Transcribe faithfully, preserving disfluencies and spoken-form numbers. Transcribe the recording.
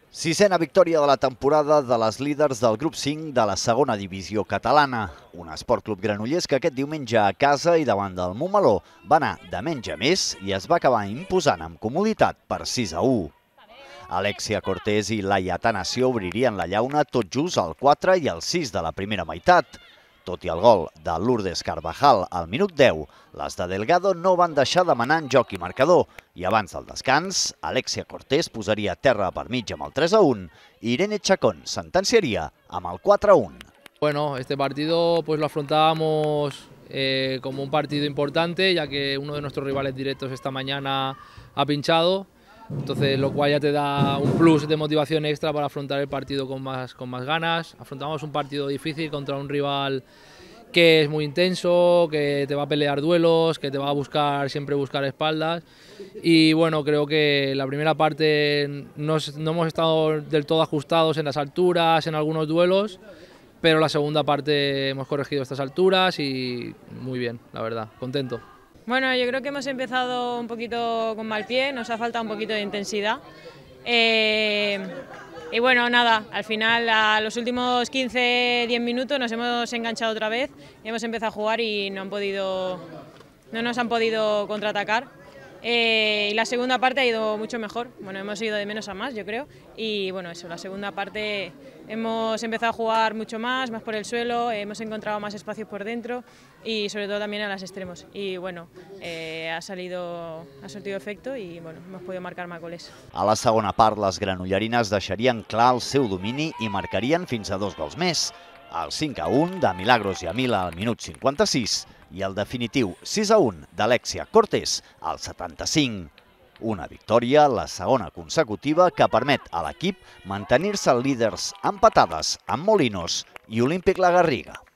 Sisena victòria de la temporada de les líders del grup cinc de la segona divisió catalana. Un Esport Club Granollers que aquest diumenge a casa i davant del Montmeló va anar de menys a més i es va acabar imposant amb comoditat per sis a u. Alexia Cortés i Laia Atanasio obririen la llauna tot just al quatre i al sis de la primera meitat. Tot i el gol de Lourdes Carvajal al minut deu, les de Delgado no van deixar de manar en joc i marcador i abans del descans, Alexia Cortés posaria terra per mig amb el tres a un i Irene Chacón sentenciaria amb el quatre a un. Bueno, este partido pues lo afrontábamos eh, como un partido importante, ya que uno de nuestros rivales directos esta mañana ha pinchado. Entonces, lo cual ya te da un plus de motivación extra para afrontar el partido con más, con más ganas. Afrontamos un partido difícil contra un rival que es muy intenso, que te va a pelear duelos, que te va a buscar, siempre buscar espaldas. Y bueno, creo que la primera parte no, no hemos estado del todo ajustados en las alturas, en algunos duelos, pero la segunda parte hemos corregido estas alturas y muy bien, la verdad, contento. Bueno, yo creo que hemos empezado un poquito con mal pie, nos ha faltado un poquito de intensidad. Eh, y bueno, nada, al final a los últimos quince a diez minutos nos hemos enganchado otra vez, hemos empezado a jugar y no, han podido, no nos han podido contraatacar. Eh, y la segunda parte ha ido mucho mejor, bueno, hemos ido de menos a más, yo creo, y bueno, eso, la segunda parte hemos empezado a jugar mucho más, más por el suelo, hemos encontrado más espacios por dentro y sobre todo también a los extremos, y bueno, eh, ha salido, ha sortido efecto i bueno, hemos podido marcar más goles. A la segona part, les granollerines deixarien clar el seu domini i marcarien fins a dos gols més. El cinc a un de Milagros i Amila al minut cinquanta-sis i el definitiu sis a un d'Alexia Cortés al setanta-cinc. Una victòria, la segona consecutiva, que permet a l'equip mantenir-se líders empatades amb Molinos i Olímpic La Garriga.